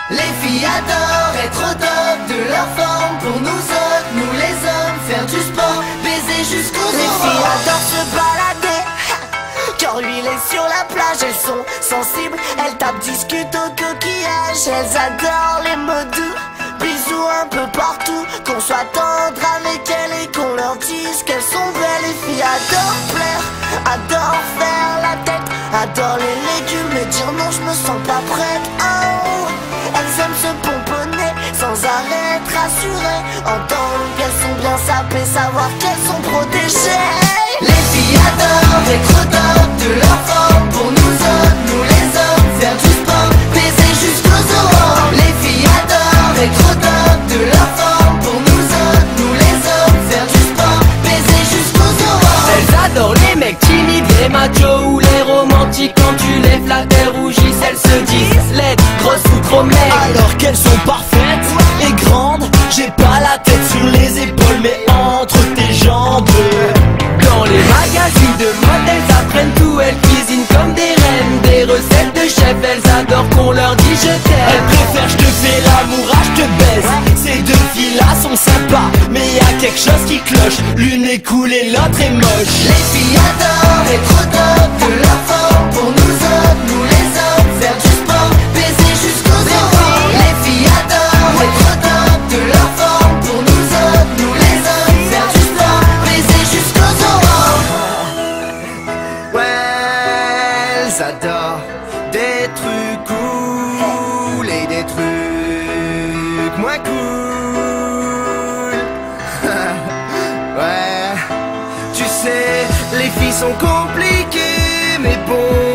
Les filles adorent être au top de leur forme. Pour nous autres, nous les hommes, faire du sport, baiser jusqu'aux aurores. Les filles adorent se balader quand l'huile est sur la plage. Elles sont sensibles, elles tapent, discutent au coquillage. Elles adorent les mots doux, bisous un peu partout. Qu'on soit tendre avec elles et qu'on leur dise qu'elles sont belles. Les filles adorent plaire, adorent faire la tête, adorent les légumes et dire non je me sens pas prête. Oh, elles aiment se pomponner sans arrêt, être rassurées, entendre qu'elles sont bien sapées, savoir qu'elles sont protégées. Les filles adorent être au top de leur forme. Pour nous autres, nous les hommes, faire du sport, baiser jusqu'aux aurores. Les filles adorent être au top de leur forme. Pour nous autres, nous les hommes, faire du sport, baiser jusqu'aux aurores. Elles adorent les mecs timides, les machos ou les romantiques. Quand tu les flattes, elles rougissent, elles se disent laides, grosses ou trop maigres. Alors qu'elles sont parfaites et grandes, j'ai pas la tête sur les épaules mais entre tes jambes. Dans les magazines de mode, elles apprennent tout, elles cuisinent comme des reines. Des recettes de chef, elles adorent qu'on leur dit je Elles t'aime. préfèrent je te fais l'amour, ah je te baise. Ces deux filles-là sont sympas, mais y a quelque chose qui cloche. L'une est cool et l'autre est moche. Les filles adorent être au top de leur forme. Pour nous autres, nous les hommes, faire du sport, baiser jusqu'aux aurores. Les filles adorent être au top de leur forme. Pour nous autres, nous les hommes, faire du sport, baiser jusqu'aux aurores. Ouais, elles adorent des trucs cool et des trucs moins cool. Ouais, tu sais, les filles sont compliquées, mais bon.